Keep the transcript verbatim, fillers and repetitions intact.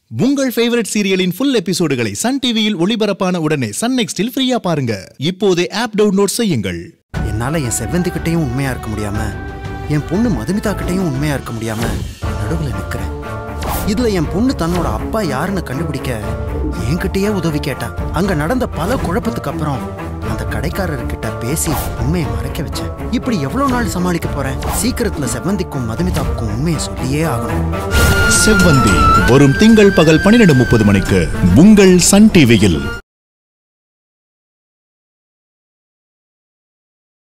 உங்கள் ஃபேவரட் சீரியலின் ஃபுல் எபிசோடுகளை சன் டிவியில் ஒளிபரப்பான உடனே சன் நெக்ஸ்டில் ஃப்ரீயா பாருங்க. இப்போதே ஆப் டவுன்லோட் செய்யுங்கள். என்னால என் செவ்வந்தி கிட்டையும் உண்மையா இருக்க முடியாம, என் பொண்ணு மதுமிதா கிட்டையும் உண்மையா இருக்க முடியாம நடுவுல நிக்கிறேன். இதுல என் பொண்ணு தன்னோட அப்பா யாருன்னு கண்டுபிடிக்க என்கிட்டயே உதவி கேட்டா. அங்க நடந்த பல குழப்பத்துக்கு அப்புறம் அந்த கடைக்காரர்கிட்ட பேசி உண்மையை மறைக்க வச்சேன். இப்படி எவ்வளவு நாள் சமாளிக்க போறேன்? சீக்கிரத்துல செவ்வந்திக்கும் மதுமிதாவுக்கும் உண்மையை சொல்லியே ஆகணும். செவ்வந்தி வரும் திங்கள் பகல் பன்னிரண்டு முப்பது மணிக்கு உங்கள் சன் டிவியில்.